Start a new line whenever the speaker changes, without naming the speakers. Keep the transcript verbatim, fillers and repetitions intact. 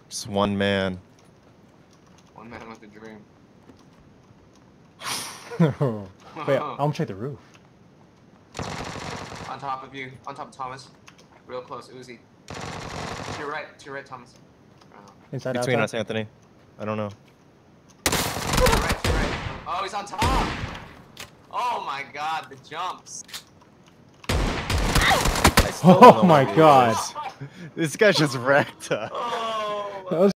Just one man.
One man with a dream.
Wait, I'm gonna check the roof.
On top of you, on top of Thomas. Real close, Uzi. To your right, to your right, Thomas. Oh.
Inside,
Between
outside.
us, Anthony. I don't know.
To your right, to your right. Oh, he's on top! Oh my god, the jumps.
Oh my god.
This guy just wrecked us.
Oh.
That was